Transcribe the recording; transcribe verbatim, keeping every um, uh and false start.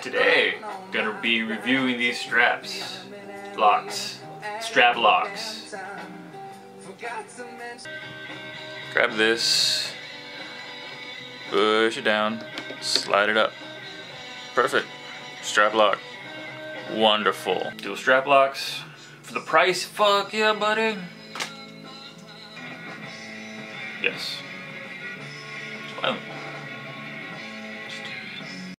Today, gonna be reviewing these straps, locks, strap locks. Grab this, push it down, slide it up. Perfect. Strap lock. Wonderful. Dual strap locks. For the price, fuck yeah, buddy. Yes. Well,